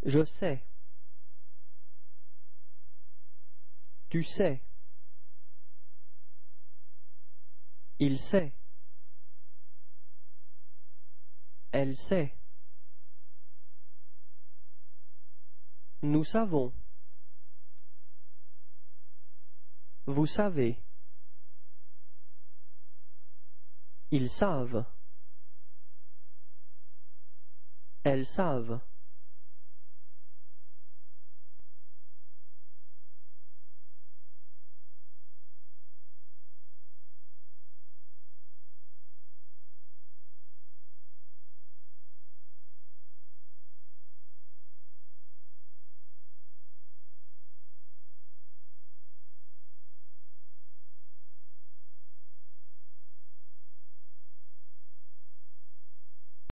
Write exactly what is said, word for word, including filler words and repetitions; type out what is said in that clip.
Je sais. Tu sais. Il sait. Elle sait. Nous savons. Vous savez. Ils savent. Elles savent.